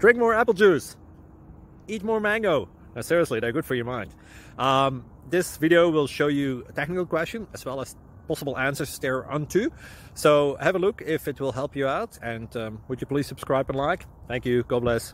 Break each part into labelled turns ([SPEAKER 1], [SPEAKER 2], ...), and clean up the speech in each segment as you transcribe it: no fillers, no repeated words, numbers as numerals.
[SPEAKER 1] drink more apple juice, eat more mango. Now, seriously, they're good for your mind. This video will show you a technical question as well as possible answers thereunto. So have a look if it will help you out, and would you please subscribe and like? Thank you. God bless.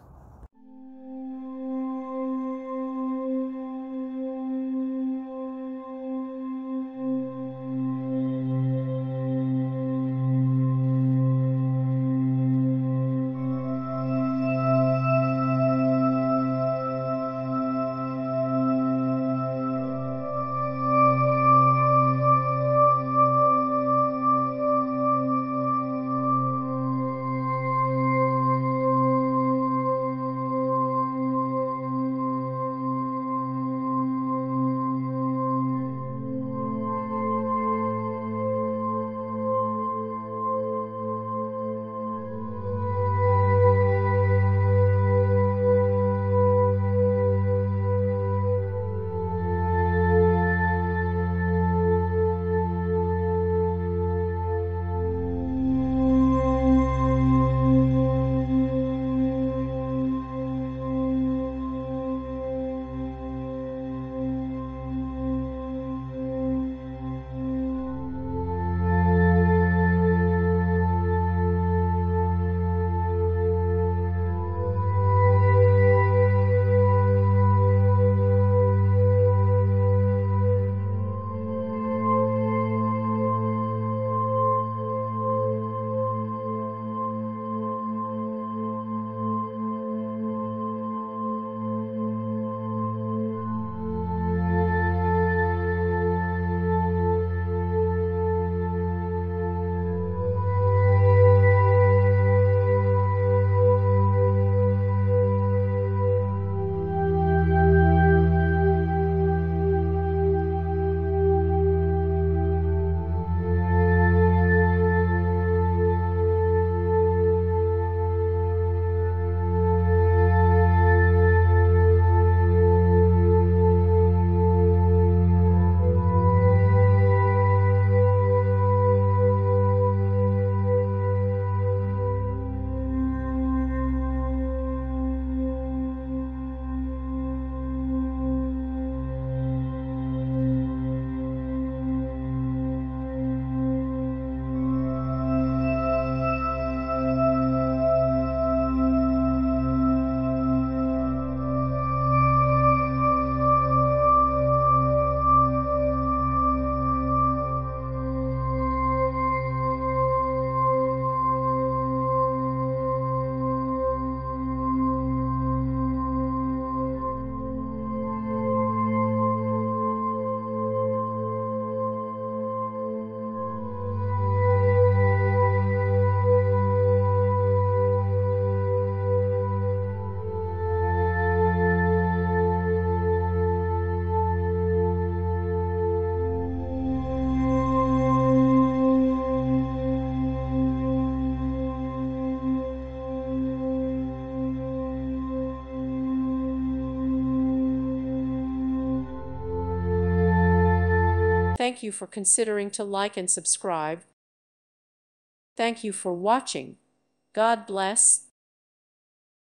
[SPEAKER 2] Thank you for considering to like and subscribe. Thank you for watching. God bless.